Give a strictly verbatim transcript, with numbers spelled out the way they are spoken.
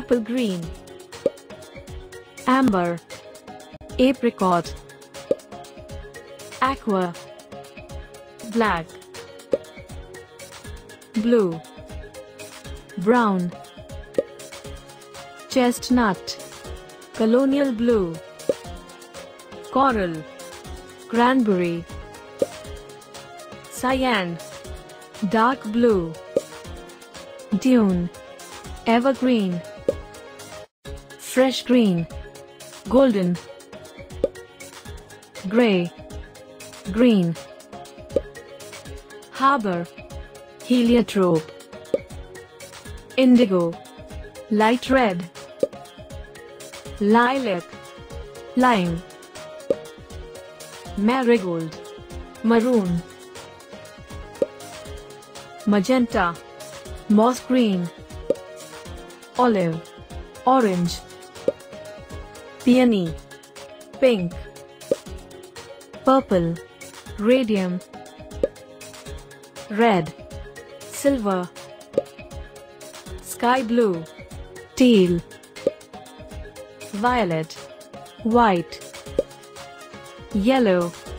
apple green, amber, apricot, aqua, black, blue, brown, chestnut, colonial blue, coral, cranberry, cyan, dark blue, dune, evergreen, fresh green, golden, gray, green, harbor, heliotrope, indigo, light red, lilac, lime, marigold, maroon, magenta, moss green, olive, orange, peony, pink, purple, radium, red, silver, sky blue, teal, violet, white, yellow,